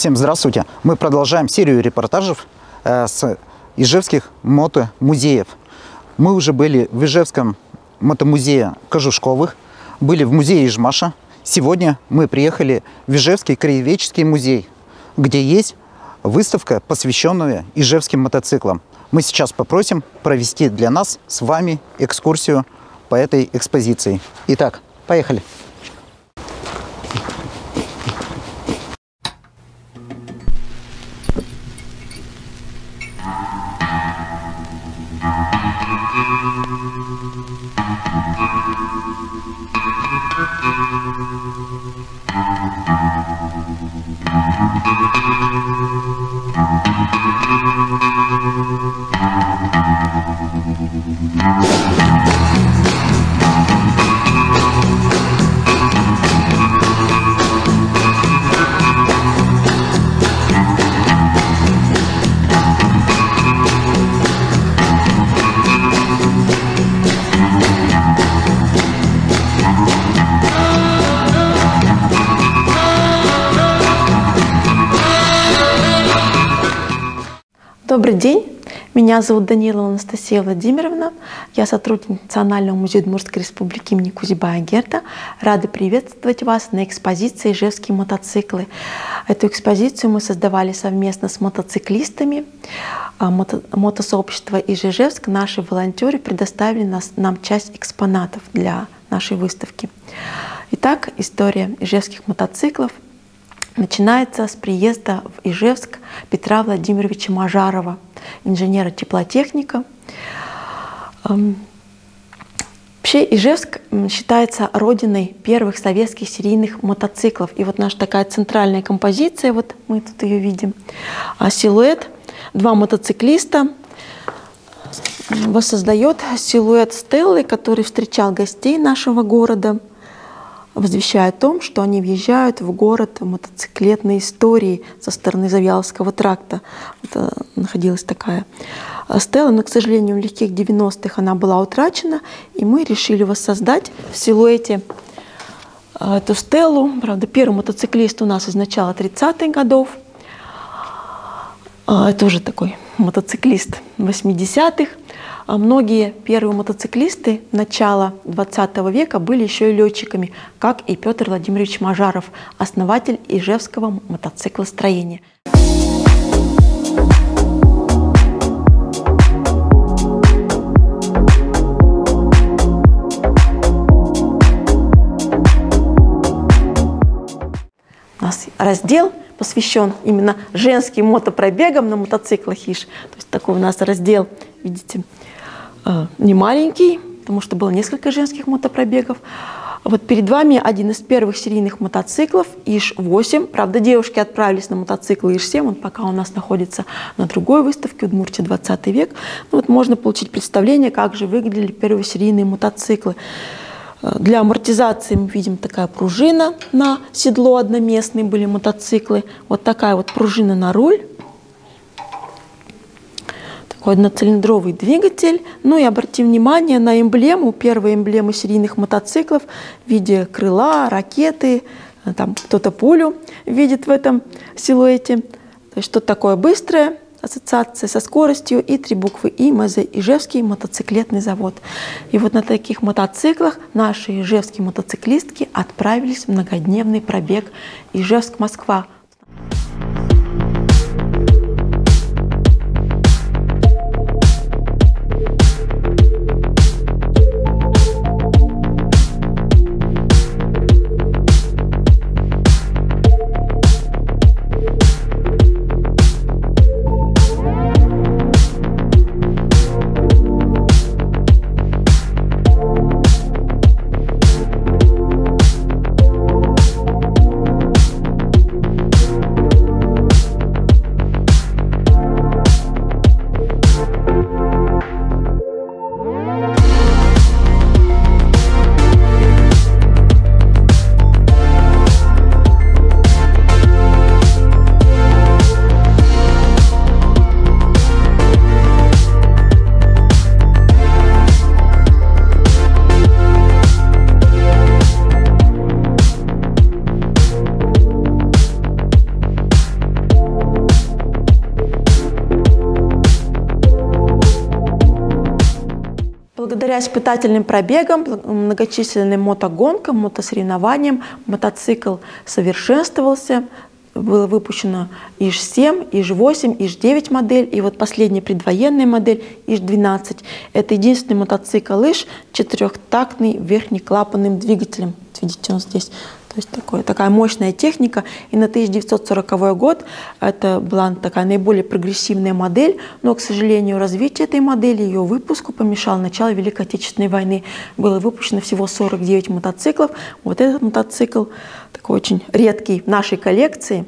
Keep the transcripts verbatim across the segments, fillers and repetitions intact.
Всем здравствуйте! Мы продолжаем серию репортажев э, с ижевских мотомузеев. Мы уже были в Ижевском мотомузее Кожушковых, были в музее Ижмаша. Сегодня мы приехали в Ижевский краеведческий музей, где есть выставка, посвященная ижевским мотоциклам. Мы сейчас попросим провести для нас с вами экскурсию по этой экспозиции. Итак, поехали! Добрый день, меня зовут Данилова Анастасия Владимировна, я сотрудник Национального музея Удмуртской республики имени Кузибая-Герта. Рады приветствовать вас на экспозиции «Ижевские мотоциклы». Эту экспозицию мы создавали совместно с мотоциклистами. Мото мотосообщество Ижевск, наши волонтеры предоставили нас, нам часть экспонатов для нашей выставки. Итак, история ижевских мотоциклов начинается с приезда в Ижевск Петра Владимировича Мажарова, инженера-теплотехника. Вообще Ижевск считается родиной первых советских серийных мотоциклов. И вот наша такая центральная композиция, вот мы тут ее видим, силуэт, два мотоциклиста, воссоздает силуэт Стеллы, который встречал гостей нашего города, возвещая о том, что они въезжают в город мотоциклетной истории со стороны Завьяловского тракта. Вот, находилась такая стела, но, к сожалению, в легких девяностых она была утрачена, и мы решили воссоздать в силуэте эту стелу. Правда, первый мотоциклист у нас из начала тридцатых годов. Это уже такой мотоциклист восьмидесятых. А многие первые мотоциклисты начала двадцатого века были еще и летчиками, как и Петр Владимирович Мажаров, основатель ижевского мотоциклостроения. У нас раздел посвящен именно женским мотопробегам на мотоциклах ИЖ. То есть такой у нас раздел, видите, не маленький, потому что было несколько женских мотопробегов. Вот перед вами один из первых серийных мотоциклов ИЖ восемь. Правда, девушки отправились на мотоцикл ИЖ семь, он пока у нас находится на другой выставке «Удмуртия двадцатый век». Ну, вот можно получить представление, как же выглядели первые серийные мотоциклы. Для амортизации мы видим такая пружина на седло, одноместные были мотоциклы. Вот такая вот пружина на руль. Такой одноцилиндровый двигатель. Ну и обратим внимание на эмблему, первые эмблемы серийных мотоциклов в виде крыла, ракеты. Там кто-то пулю видит в этом силуэте. То есть что-то такое быстрое, ассоциация со скоростью, и три буквы И, МЗ, Ижевский мотоциклетный завод. И вот на таких мотоциклах наши ижевские мотоциклистки отправились в многодневный пробег Ижевск-Москва. Благодаря испытательным пробегам, многочисленным мотогонкам, мотосоревнованиям мотоцикл совершенствовался. Было выпущено ИЖ семь, ИЖ восемь, ИЖ девять модель, и вот последняя предвоенная модель ИЖ двенадцать. Это единственный мотоцикл ИЖ четырехтактный верхнеклапанным двигателем. Видите, он здесь. То есть такое, такая мощная техника. И на тысяча девятьсот сороковой год это была такая наиболее прогрессивная модель, но, к сожалению, развитие этой модели, ее выпуску помешало начало Великой Отечественной войны. Было выпущено всего сорок девять мотоциклов. Вот этот мотоцикл такой очень редкий в нашей коллекции.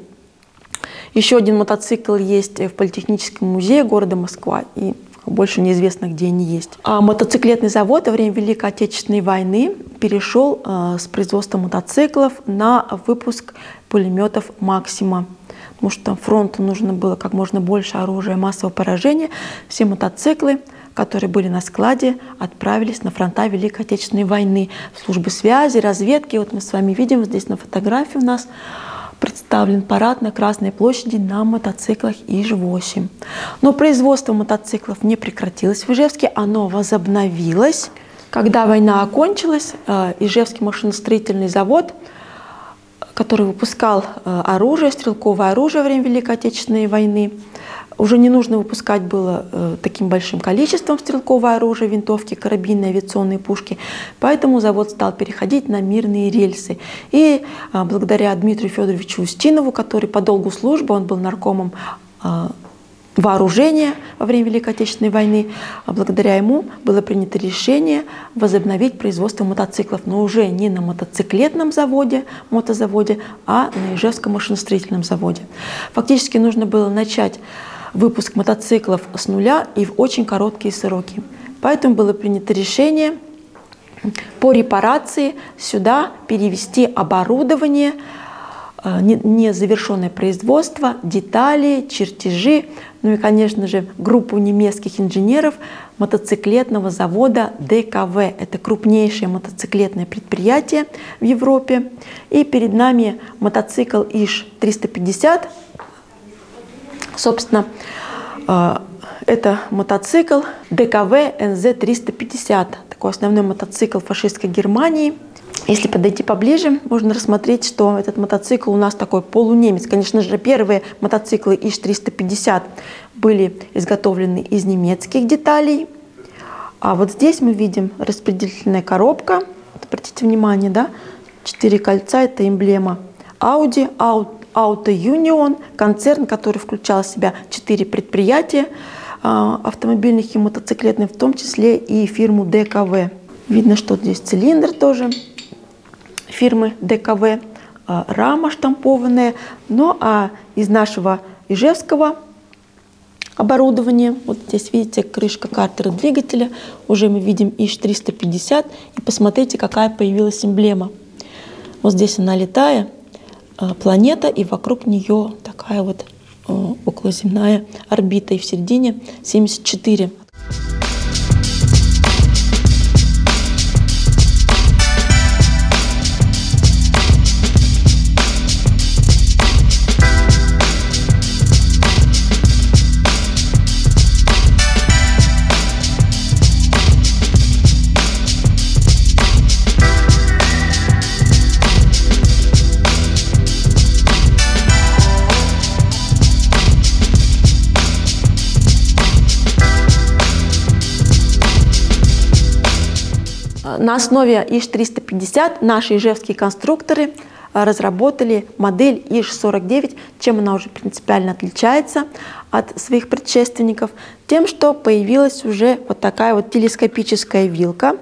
Еще один мотоцикл есть в Политехническом музее города Москва, и больше неизвестно, где они есть. А мотоциклетный завод во время Великой Отечественной войны перешел э, с производства мотоциклов на выпуск пулеметов «Максима», потому что фронту нужно было как можно больше оружия массового поражения. Все мотоциклы, которые были на складе, отправились на фронта Великой Отечественной войны, в службы связи, разведки. Вот мы с вами видим здесь на фотографии у нас представлен парад на Красной площади на мотоциклах ИЖ восемь. Но производство мотоциклов не прекратилось в Ижевске, оно возобновилось. Когда война окончилась, Ижевский машиностроительный завод, который выпускал оружие, стрелковое оружие во время Великой Отечественной войны, уже не нужно выпускать было э, таким большим количеством стрелкового оружия, винтовки, карабины, авиационные пушки. Поэтому завод стал переходить на мирные рельсы. И э, благодаря Дмитрию Федоровичу Устинову, который по долгу службы, он был наркомом э, вооружения во время Великой Отечественной войны, а благодаря ему было принято решение возобновить производство мотоциклов, но уже не на мотоциклетном заводе, мотозаводе, а на Ижевском машиностроительном заводе. Фактически нужно было начать выпуск мотоциклов с нуля и в очень короткие сроки. Поэтому было принято решение по репарации сюда перевести оборудование, незавершенное производство, детали, чертежи, ну и, конечно же, группу немецких инженеров мотоциклетного завода дэ ка вэ. Это крупнейшее мотоциклетное предприятие в Европе. И перед нами мотоцикл ИЖ триста пятьдесят. Собственно, это мотоцикл дэ ка вэ эн зэ триста пятьдесят, такой основной мотоцикл фашистской Германии. Если подойти поближе, можно рассмотреть, что этот мотоцикл у нас такой полунемец. Конечно же, первые мотоциклы ИЖ триста пятьдесят были изготовлены из немецких деталей. А вот здесь мы видим распределительная коробка. Обратите внимание, да? Четыре кольца – это эмблема Audi, Auto Union, концерн, который включал в себя четыре предприятия автомобильных и мотоциклетных, в том числе и фирму дэ ка вэ. Видно, что здесь цилиндр тоже фирмы дэ ка вэ, рама штампованная. Ну а из нашего ижевского оборудования, вот здесь видите крышка картера двигателя, уже мы видим ИЖ триста пятьдесят, и посмотрите, какая появилась эмблема. Вот здесь она летая, планета, и вокруг нее такая вот околоземная орбита, и в середине семьдесят четыре. На основе ИЖ триста пятьдесят наши ижевские конструкторы разработали модель ИЖ сорок девять. Чем она уже принципиально отличается от своих предшественников? Тем, что появилась уже вот такая вот телескопическая вилка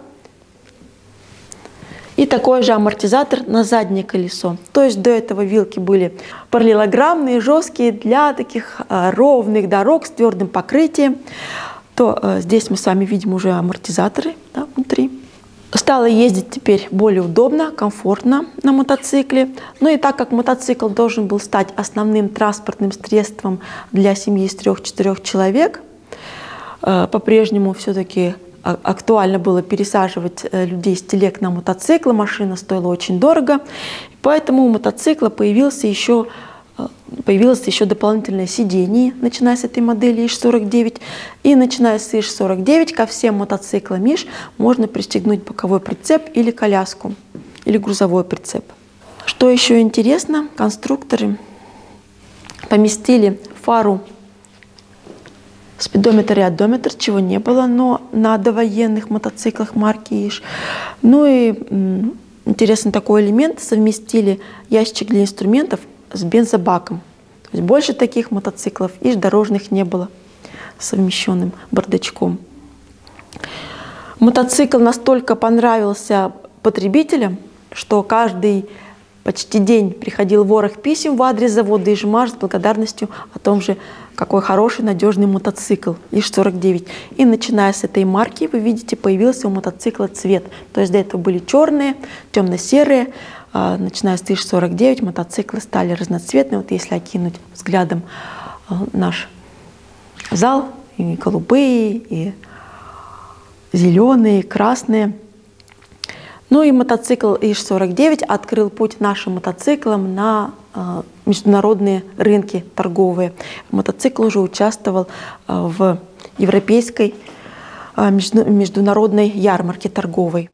и такой же амортизатор на заднее колесо. То есть до этого вилки были параллелограммные, жесткие, для таких ровных дорог с твердым покрытием. То здесь мы с вами видим уже амортизаторы, да, внутри. Стало ездить теперь более удобно, комфортно на мотоцикле. Ну и так как мотоцикл должен был стать основным транспортным средством для семьи из трех-четырех человек, по-прежнему все-таки актуально было пересаживать людей с телег на мотоциклы. Машина стоила очень дорого. Поэтому у мотоцикла появился еще появилось еще дополнительное сиденье, начиная с этой модели ИЖ сорок девять. И начиная с ИЖ сорок девять ко всем мотоциклам ИЖ можно пристегнуть боковой прицеп или коляску, или грузовой прицеп. Что еще интересно, конструкторы поместили фару, спидометр и одометр, чего не было, но на довоенных мотоциклах марки ИЖ. Ну и м, интересный такой элемент, совместили ящик для инструментов с бензобаком. То есть больше таких мотоциклов ИЖ дорожных не было с совмещенным бардачком. Мотоцикл настолько понравился потребителям, что каждый почти день приходил ворох писем в адрес завода «Ижмаш» с благодарностью о том же, какой хороший, надежный мотоцикл ИЖ сорок девять. И начиная с этой марки, вы видите, появился у мотоцикла цвет. То есть до этого были черные, темно-серые. А начиная с ИЖ сорок девять мотоциклы стали разноцветные. Вот если окинуть взглядом наш зал, и голубые, и зеленые, и красные. Ну и мотоцикл ИЖ сорок девять открыл путь нашим мотоциклам на э, международные рынки торговые. Мотоцикл уже участвовал э, в европейской э, между, международной ярмарке торговой.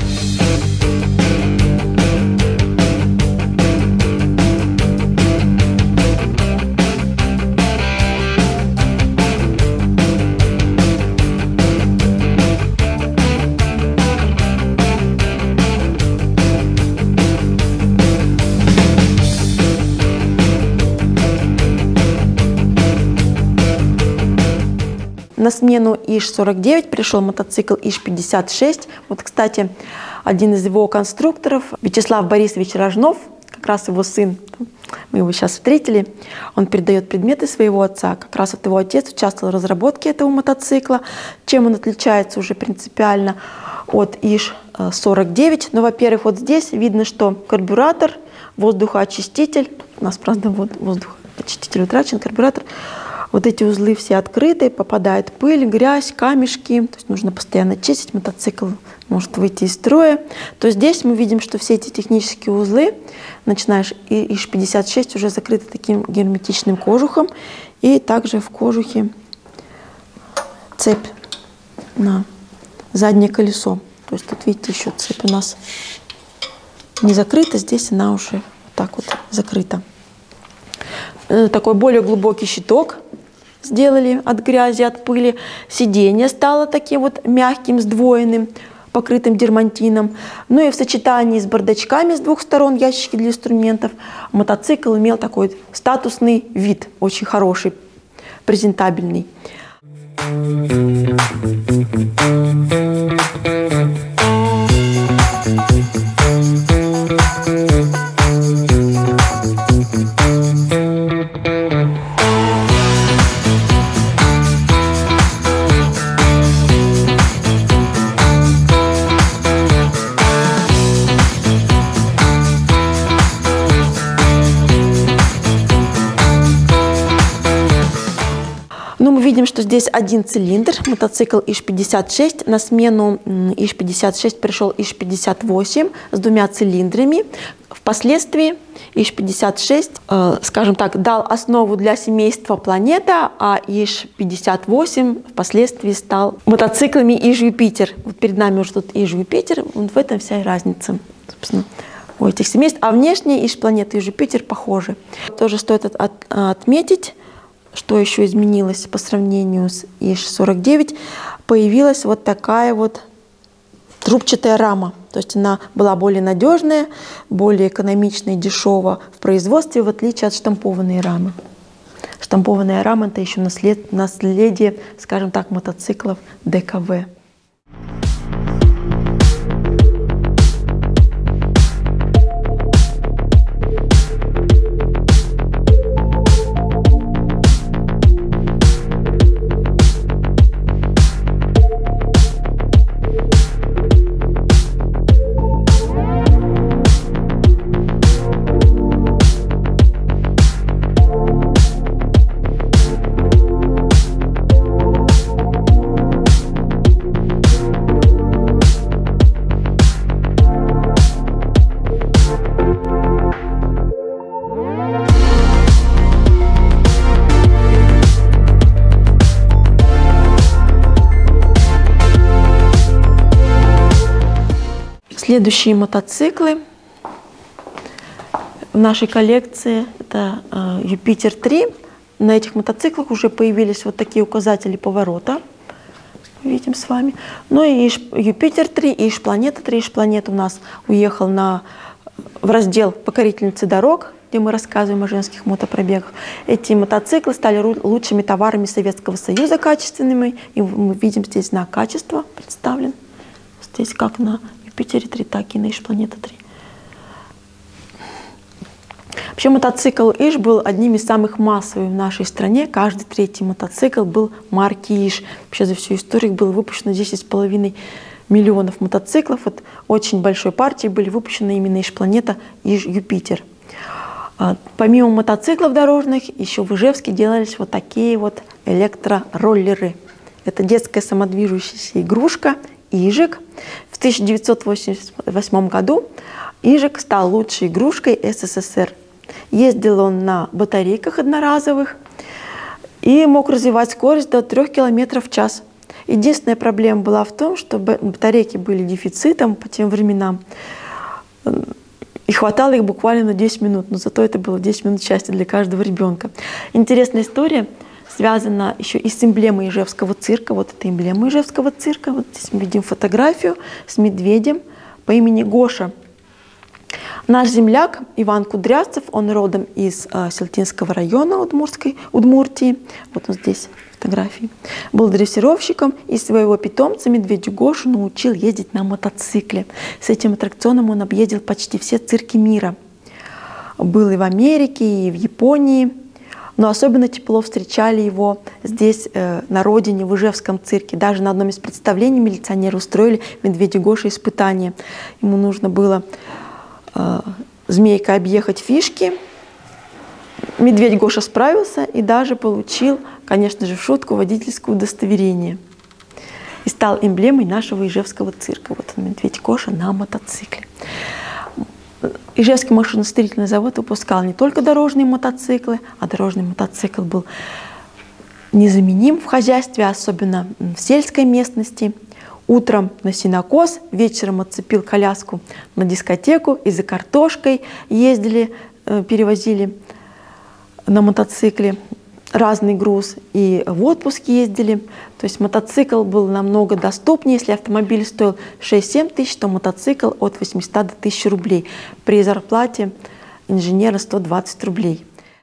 На смену ИЖ сорок девять пришел мотоцикл ИЖ пятьдесят шесть. Вот, кстати, один из его конструкторов, Вячеслав Борисович Рожнов, как раз его сын, мы его сейчас встретили, он передает предметы своего отца. Как раз вот его отец участвовал в разработке этого мотоцикла. Чем он отличается уже принципиально от ИЖ сорок девять? Ну, во-первых, вот здесь видно, что карбюратор, воздухоочиститель, у нас, правда, вот воздухоочиститель утрачен, карбюратор. Вот эти узлы все открыты, попадает пыль, грязь, камешки. То есть нужно постоянно чистить, мотоцикл может выйти из строя. То здесь мы видим, что все эти технические узлы, начиная с ИЖ пятьдесят шесть, уже закрыты таким герметичным кожухом. И также в кожухе цепь на заднее колесо. То есть тут, видите, еще цепь у нас не закрыта, здесь она уже вот так вот закрыта. Такой более глубокий щиток сделали от грязи, от пыли. Сиденье стало таким вот мягким, сдвоенным, покрытым дермантином. Ну и в сочетании с бардачками с двух сторон, ящики для инструментов, мотоцикл имел такой статусный вид, очень хороший, презентабельный. Видим, что здесь один цилиндр, мотоцикл ИЖ пятьдесят шесть. На смену ИЖ пятьдесят шесть пришел ИЖ пятьдесят восемь с двумя цилиндрами. Впоследствии ИЖ пятьдесят шесть, э, скажем так, дал основу для семейства «Планета», а ИЖ пятьдесят восемь впоследствии стал мотоциклами ИЖ «Юпитер». Вот перед нами уже тут ИЖ «Юпитер», вот в этом вся и разница, собственно, у этих семейств. А внешне ИЖ «Планета» и ИЖ «Юпитер» похожи. Тоже стоит от, от, отметить, что еще изменилось по сравнению с ИЖ сорок девять, появилась вот такая вот трубчатая рама. То есть она была более надежная, более экономичная и дешево в производстве, в отличие от штампованной рамы. Штампованная рама – это еще наслед, наследие, скажем так, мотоциклов ДКВ. Следующие мотоциклы в нашей коллекции — это э, Юпитер три. На этих мотоциклах уже появились вот такие указатели поворота. Видим с вами. Ну и Юпитер три, и Иж-планета три. Иж-планета у нас уехал на, в раздел «Покорительницы дорог», где мы рассказываем о женских мотопробегах. Эти мотоциклы стали лучшими товарами Советского Союза, качественными. И мы видим здесь знак качества представлен. Здесь как на Юпитере три, так и на Иж-планета три. Вообще мотоцикл Иж был одним из самых массовых в нашей стране. Каждый третий мотоцикл был марки Иж. Вообще за всю историю было выпущено десять с половиной миллионов мотоциклов. Вот очень большой партии были выпущены именно Иж-планета, Иж-Юпитер. Помимо мотоциклов дорожных, еще в Ижевске делались вот такие вот электророллеры. Это детская самодвижущаяся игрушка Ижик. В тысяча девятьсот восемьдесят восьмом году Ижик стал лучшей игрушкой СССР. Ездил он на батарейках одноразовых и мог развивать скорость до трёх километров в час. Единственная проблема была в том, что батарейки были дефицитом по тем временам, и хватало их буквально на десять минут, но зато это было десять минут счастья для каждого ребенка. Интересная история связана еще и с эмблемой Ижевского цирка. Вот это эмблема Ижевского цирка. Вот здесь мы видим фотографию с медведем по имени Гоша. Наш земляк Иван Кудрявцев, он родом из э, Селтинского района Удмуртской, Удмуртии. Вот он здесь фотографии. Был дрессировщиком и своего питомца медведя Гошу научил ездить на мотоцикле. С этим аттракционом он объездил почти все цирки мира. Был и в Америке, и в Японии. Но особенно тепло встречали его здесь, э, на родине, в Ижевском цирке. Даже на одном из представлений милиционеры устроили медведю Гоше испытание. Ему нужно было э, змейкой объехать фишки. Медведь Гоша справился и даже получил, конечно же, в шутку, водительское удостоверение. И стал эмблемой нашего Ижевского цирка. Вот он, медведь Гоша на мотоцикле. Ижевский машиностроительный завод выпускал не только дорожные мотоциклы, а дорожный мотоцикл был незаменим в хозяйстве, особенно в сельской местности. Утром на сенокос, вечером отцепил коляску на дискотеку и за картошкой ездили, перевозили на мотоцикле разный груз, и в отпуск ездили. То есть мотоцикл был намного доступнее. Если автомобиль стоил шесть-семь тысяч, то мотоцикл от восьмисот до тысячи рублей. При зарплате инженера сто двадцать рублей.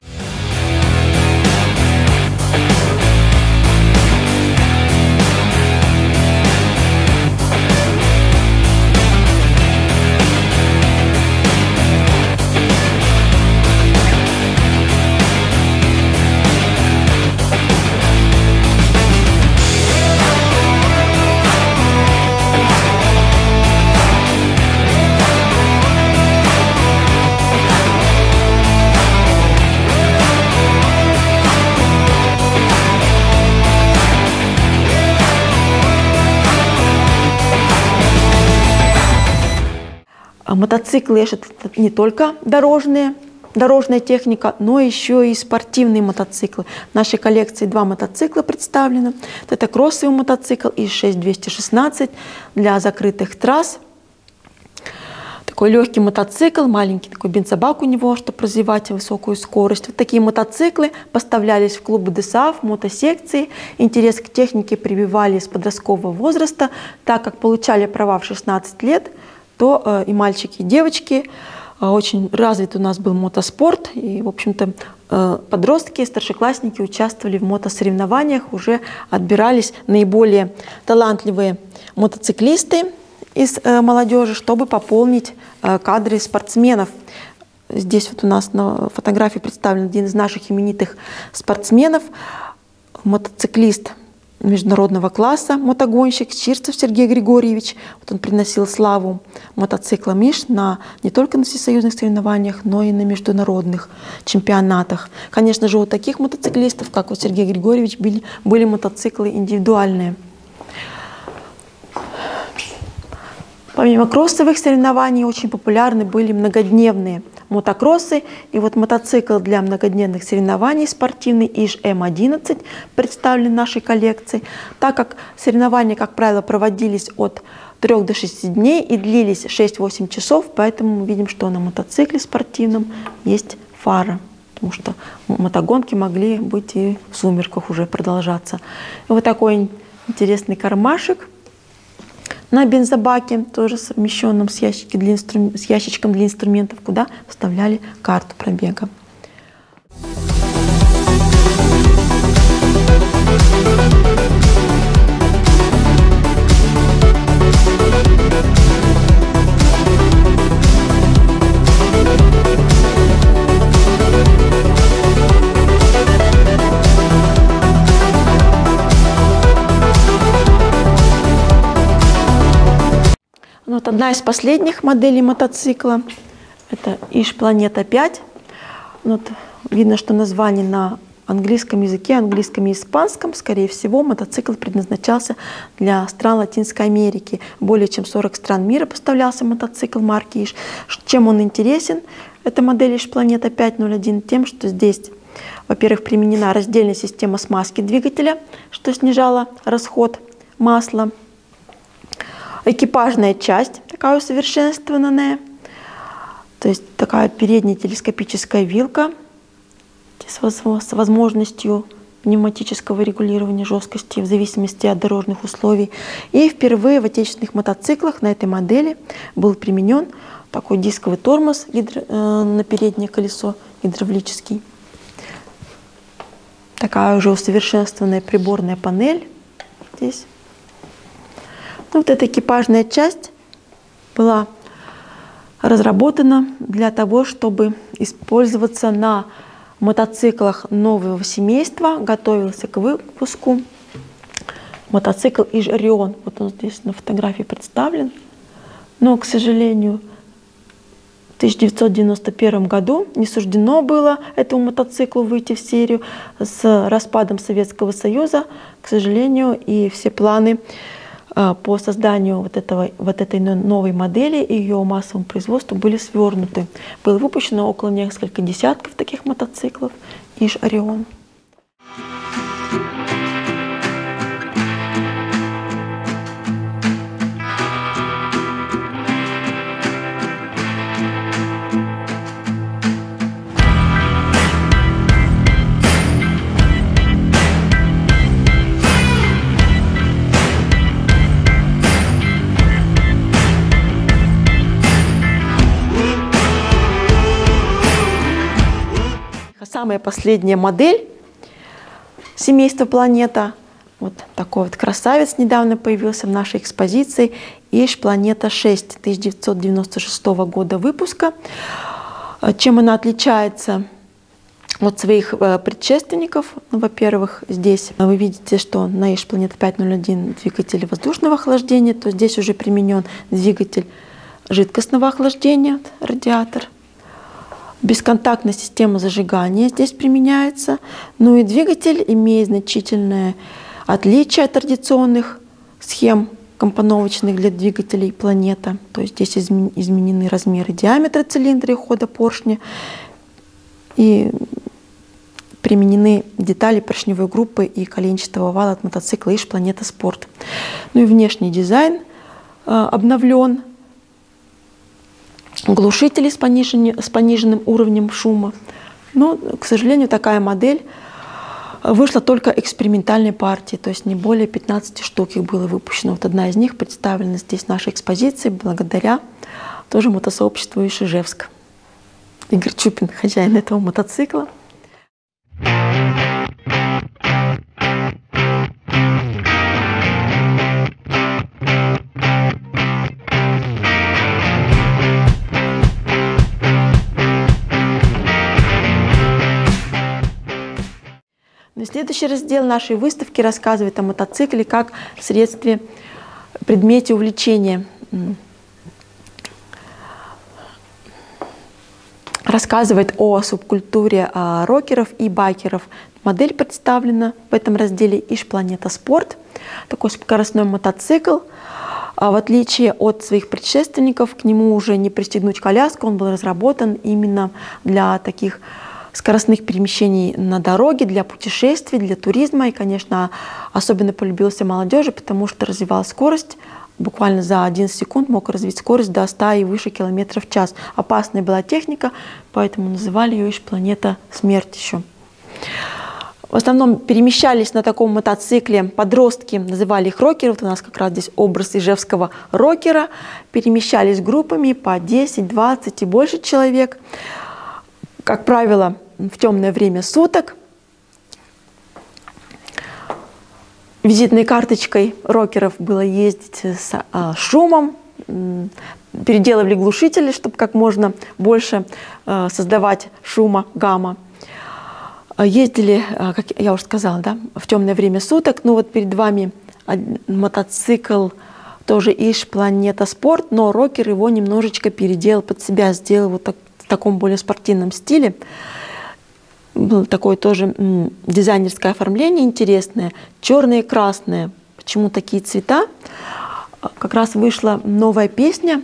Мотоциклы — это не только дорожные, дорожная техника, но еще и спортивные мотоциклы. В нашей коллекции два мотоцикла представлены. Это кроссовый мотоцикл ИЖ шесть двести шестнадцать для закрытых трасс. Такой легкий мотоцикл, маленький такой бензобак у него, чтобы развивать высокую скорость. Вот такие мотоциклы поставлялись в клубы ДСАФ, мотосекции. Интерес к технике прививали с подросткового возраста, так как получали права в шестнадцать лет, то э, и мальчики, и девочки. Э, очень развит у нас был мотоспорт. И, в общем-то, э, подростки, старшеклассники участвовали в мотосоревнованиях. Уже отбирались наиболее талантливые мотоциклисты из э, молодежи, чтобы пополнить э, кадры спортсменов. Здесь вот у нас на фотографии представлен один из наших именитых спортсменов, мотоциклист международного класса, мотогонщик Чирцев Сергей Григорьевич. Вот он приносил славу мотоцикла МИШ на, не только на всесоюзных соревнованиях, но и на международных чемпионатах. Конечно же, у таких мотоциклистов, как вот Сергей Григорьевич, были, были мотоциклы индивидуальные. Помимо кроссовых соревнований очень популярны были многодневные мотокроссы. И вот мотоцикл для многодневных соревнований спортивный ИЖ М одиннадцать представлен в нашей коллекции. Так как соревнования, как правило, проводились от трёх до шести дней и длились шесть-восемь часов, поэтому мы видим, что на мотоцикле спортивном есть фара, потому что мотогонки могли быть и в сумерках уже продолжаться. И вот такой интересный кармашек на бензобаке, тоже совмещенном с, ящики для инстру... с ящичком для инструментов, куда вставляли карту пробега. Вот одна из последних моделей мотоцикла – это ИЖ Планета пять. Вот видно, что название на английском языке, английском и испанском. Скорее всего, мотоцикл предназначался для стран Латинской Америки. Более чем сорок стран мира поставлялся мотоцикл марки ИЖ. Чем он интересен? Эта модель ИЖ Планета пять ноль один тем, что здесь, во-первых, применена раздельная система смазки двигателя, что снижало расход масла. Экипажная часть, такая усовершенствованная, то есть такая передняя телескопическая вилка с возможностью пневматического регулирования жесткости в зависимости от дорожных условий. И впервые в отечественных мотоциклах на этой модели был применен такой дисковый тормоз гидро, э, на переднее колесо гидравлический. Такая уже усовершенствованная приборная панель здесь. Вот эта экипажная часть была разработана для того, чтобы использоваться на мотоциклах нового семейства. Готовился к выпуску мотоцикл ИЖ Орион. Вот он здесь на фотографии представлен. Но, к сожалению, в тысяча девятьсот девяносто первом году не суждено было этому мотоциклу выйти в серию. С распадом Советского Союза, к сожалению, и все планы по созданию вот, этого, вот этой новой модели и ее массовому производству были свернуты. Было выпущено около нескольких десятков таких мотоциклов ИЖ Орион. Самая последняя модель семейства Планета. Вот такой вот красавец недавно появился в нашей экспозиции. ИЖ Планета шесть тысяча девятьсот девяносто шестого года выпуска. Чем она отличается от своих предшественников? Ну, во-первых, здесь вы видите, что на ИЖ Планета пять ноль один двигатель воздушного охлаждения, то здесь уже применен двигатель жидкостного охлаждения, радиатор. Бесконтактная система зажигания здесь применяется. Ну и двигатель имеет значительное отличие от традиционных схем компоновочных для двигателей Планета. То есть здесь изменены размеры диаметра цилиндра и хода поршня. И применены детали поршневой группы и коленчатого вала от мотоцикла ИЖ Планета Спорт. Ну и внешний дизайн э, обновлен. Глушители с, с пониженным уровнем шума. Но, к сожалению, такая модель вышла только экспериментальной партии, то есть не более пятнадцати штук их было выпущено. Вот одна из них представлена здесь в нашей экспозиции благодаря тоже мотосообществу ИЖ Ижевск. Игорь Чупин, хозяин этого мотоцикла. Следующий раздел нашей выставки рассказывает о мотоцикле как средстве, предмете увлечения. Рассказывает о субкультуре рокеров и байкеров. Модель представлена в этом разделе ИЖ Планета Спорт. Такой скоростной мотоцикл. А в отличие от своих предшественников, к нему уже не пристегнуть коляску, он был разработан именно для таких скоростных перемещений на дороге, для путешествий, для туризма. И, конечно, особенно полюбился молодежи, потому что развивал скорость. Буквально за одиннадцать секунд мог развить скорость до ста и выше километров в час. Опасная была техника, поэтому называли ее планета смерть еще. В основном перемещались на таком мотоцикле подростки, называли их рокеры. Вот у нас как раз здесь образ ижевского рокера. Перемещались группами по десять, двадцать и больше человек. Как правило, в темное время суток. Визитной карточкой рокеров было ездить с а, шумом. Переделывали глушители, чтобы как можно больше а, создавать шума, гамма. Ездили, как я уже сказала, да, в темное время суток. Ну вот перед вами мотоцикл тоже Иж Планета Спорт, но рокер его немножечко переделал под себя, сделал вот так, в таком более спортивном стиле. Было такое тоже м, дизайнерское оформление интересное, черное и красное. Почему такие цвета? Как раз вышла новая песня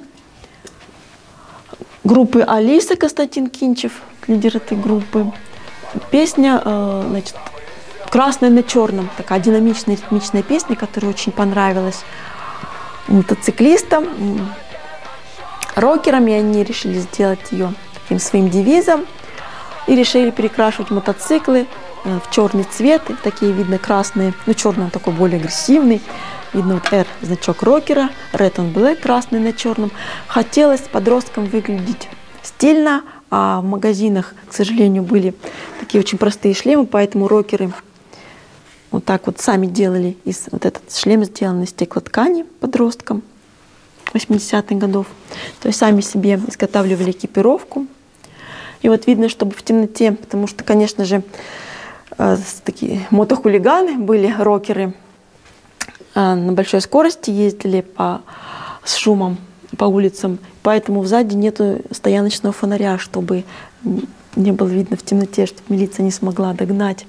группы Алиса, Константин Кинчев, лидер этой группы. Песня, э, значит, «Красное на черном», такая динамичная, ритмичная песня, которая очень понравилась мотоциклистам, рокерам, и они решили сделать ее таким своим девизом и решили перекрашивать мотоциклы э, в черный цвет. И такие видно красные, ну черный он такой более агрессивный. Видно вот R, значок рокера, Red on Black, красный на черном. Хотелось подросткам выглядеть стильно, а в магазинах, к сожалению, были такие очень простые шлемы, поэтому рокеры вот так вот сами делали. Из, вот этот шлем сделан из стеклоткани подросткам восьмидесятых годов. То есть сами себе изготавливали экипировку. И вот видно, чтобы в темноте, потому что, конечно же, э, такие мотохулиганы были, рокеры, э, на большой скорости ездили по, с шумом по улицам, поэтому сзади нету стояночного фонаря, чтобы не было видно в темноте, чтобы милиция не смогла догнать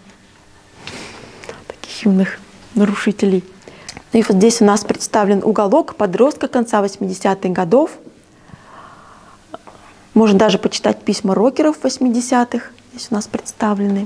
таких юных нарушителей. И вот здесь у нас представлен уголок подростка конца восьмидесятых годов. Можно даже почитать письма рокеров восьмидесятых, здесь у нас представлены.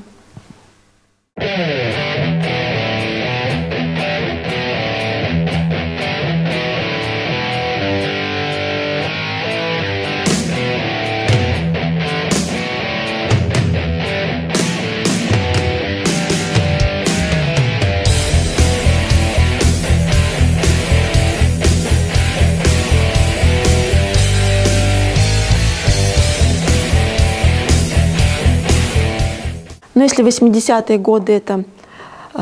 Но если восьмидесятые годы это э,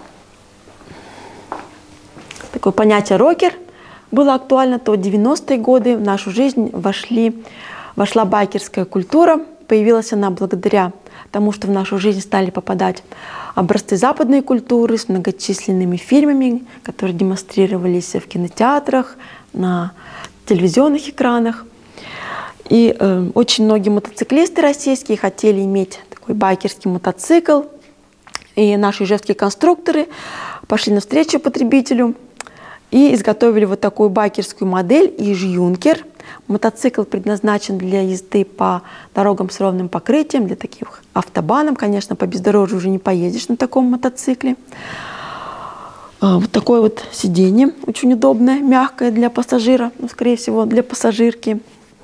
такое понятие рокер было актуально, то в девяностые годы в нашу жизнь вошли, вошла байкерская культура. Появилась она благодаря тому, что в нашу жизнь стали попадать образцы западной культуры с многочисленными фильмами, которые демонстрировались в кинотеатрах, на телевизионных экранах. И э, очень многие мотоциклисты российские хотели иметь такой байкерский мотоцикл. И наши ижевские конструкторы пошли навстречу потребителю и изготовили вот такую байкерскую модель Иж Юнкер. Мотоцикл предназначен для езды по дорогам с ровным покрытием, для таких автобанов. Конечно, по бездорожью уже не поедешь на таком мотоцикле. Вот такое вот сиденье очень удобное, мягкое для пассажира, ну, скорее всего, для пассажирки.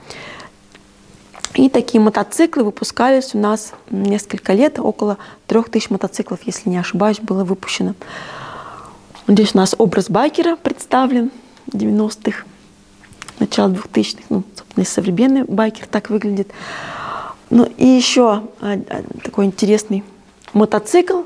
И такие мотоциклы выпускались у нас несколько лет, около трех тысяч мотоциклов, если не ошибаюсь, было выпущено. Здесь у нас образ байкера представлен девяностых, начало двухтысячных, ну, собственно, и современный байкер так выглядит. Ну и еще такой интересный мотоцикл,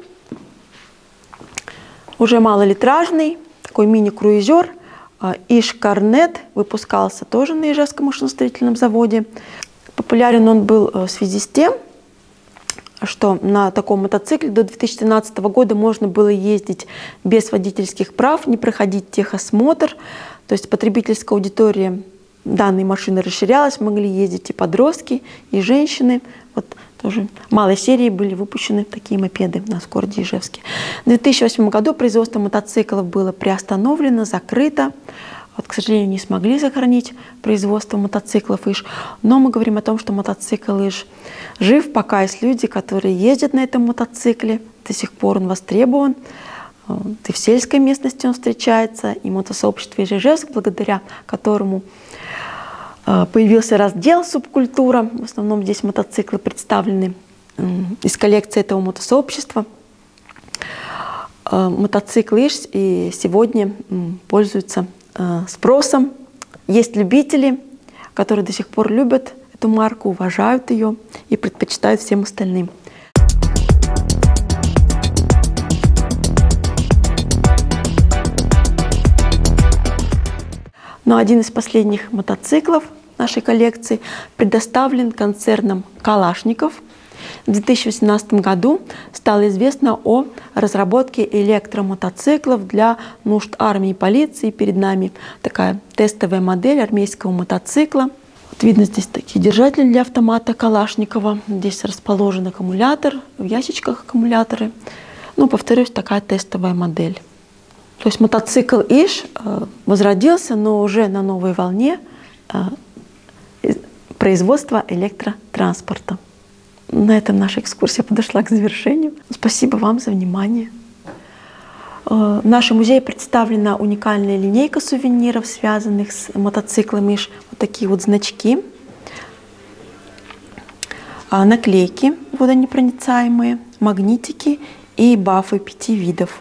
уже малолитражный, такой мини-круизер, Иж Корнет, выпускался тоже на Ижевском машиностроительном заводе. Популярен он был в связи с тем, что на таком мотоцикле до две тысячи тринадцатого года можно было ездить без водительских прав, не проходить техосмотр. То есть потребительская аудитория данной машины расширялась, могли ездить и подростки, и женщины. Вот тоже малой серии были выпущены такие мопеды у нас в городе Ижевске. В две тысячи восьмом году производство мотоциклов было приостановлено, закрыто. Вот, к сожалению, не смогли сохранить производство мотоциклов Иж, но мы говорим о том, что мотоцикл Иж жив, пока есть люди, которые ездят на этом мотоцикле, до сих пор он востребован, и в сельской местности он встречается, и мотосообщество Ижевск, благодаря которому появился раздел «Субкультура», в основном здесь мотоциклы представлены из коллекции этого мотосообщества. Мотоцикл Иж и сегодня пользуется спросом. Есть любители, которые до сих пор любят эту марку, уважают ее и предпочитают всем остальным. Но один из последних мотоциклов нашей коллекции предоставлен концерном «Калашников». В две тысячи восемнадцатом году стало известно о разработке электромотоциклов для нужд армии и полиции. Перед нами такая тестовая модель армейского мотоцикла. Вот видно здесь такие держатели для автомата Калашникова. Здесь расположен аккумулятор, в ящичках аккумуляторы. Ну, повторюсь, такая тестовая модель. То есть мотоцикл Иж э, возродился, но уже на новой волне э, производства электротранспорта. На этом наша экскурсия подошла к завершению. Спасибо вам за внимание. В нашем музее представлена уникальная линейка сувениров, связанных с мотоциклом Иж. Вот такие вот значки, наклейки водонепроницаемые, магнитики и бафы пяти видов.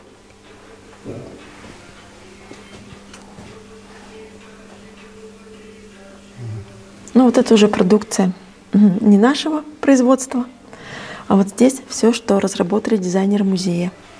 Ну вот это уже продукция не нашего производства, а вот здесь все, что разработали дизайнеры музея.